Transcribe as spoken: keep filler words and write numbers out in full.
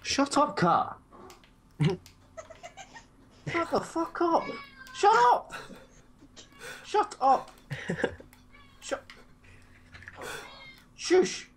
Shut up, car. Shut the fuck up. Shut up. Shut up. Shut. Shush.